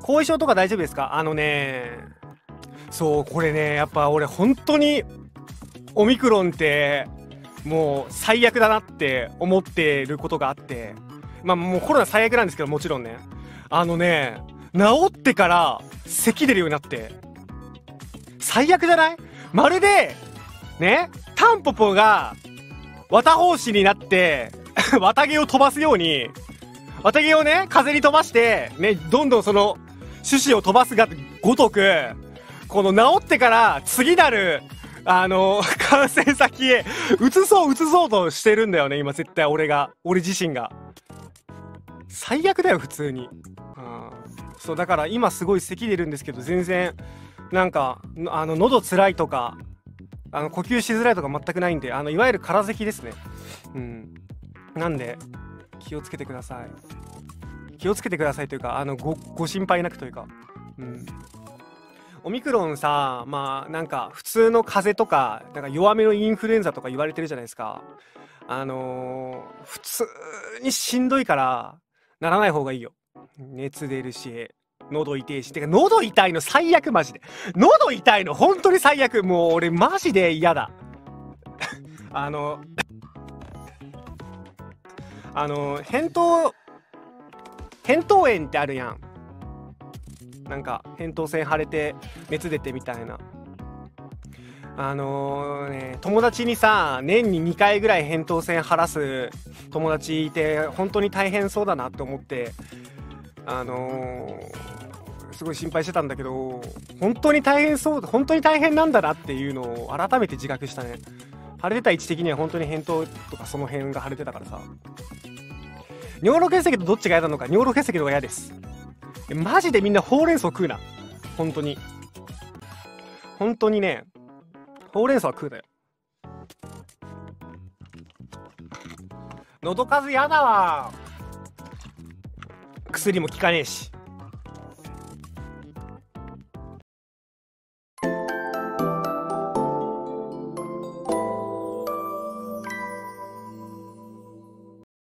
後遺症とか大丈夫ですか？そう、これね、やっぱ俺本当にオミクロンってもう最悪だなって思ってることがあって、まあもうコロナ最悪なんですけど、もちろんね。治ってから咳出るようになって、最悪じゃない？まるで、ね、タンポポが綿胞子になって、綿毛を飛ばすように、綿毛をね、風に飛ばして、ね、どんどんその、種子を飛ばすがごとく、この治ってから次なる、感染先へ移そうとしてるんだよね、今絶対俺自身が。最悪だよ、普通に。そう、だから今すごい咳出るんですけど、全然、なんか、喉辛いとか、呼吸しづらいとか全くないんで、いわゆる空咳ですね。なんで、気をつけてください。気をつけてくださいというか、ご心配なくというか。オミクロンさ、まあ、なんか、普通の風邪とか、なんか弱めのインフルエンザとか言われてるじゃないですか。普通にしんどいから、ならない方がいいよ。熱出るし、喉痛いし。てか、喉痛いの最悪、マジで。喉痛いの本当に最悪。もう俺マジで嫌だ。扁桃炎ってあるやん。なんか、扁桃腺腫れて、熱出てみたいな。友達にさ、年に2回ぐらい扁桃腺晴らす友達いて、本当に大変そうだなって思って、すごい心配してたんだけど、本当に大変なんだなっていうのを改めて自覚したね。腫れてた位置的には本当に扁桃とかその辺が腫れてたからさ。尿路結石とどっちが嫌なのか、尿路結石の方が嫌です。マジでみんなほうれん草食うな。本当に。本当にね、ほうれん草は食うなよ。喉数やだわ。薬も効かねえし。